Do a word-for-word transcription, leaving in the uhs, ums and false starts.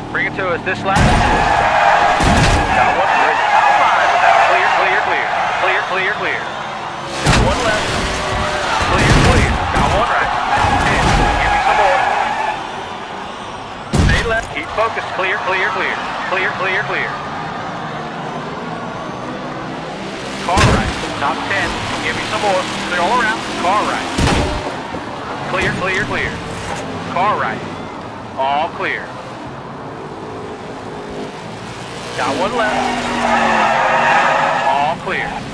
Bring it to us this lap. Got one right. Outside with that. Clear, clear, clear. Clear, clear, clear. Got one left. Clear, clear. Got one right. ten. Give me some more. Stay left. Keep focused. Clear, clear, clear. Clear, clear, clear. Car right. Top ten. Give me some more. Clear all around. Car right. Clear, clear, clear. Car right. All clear. Got one left. All clear.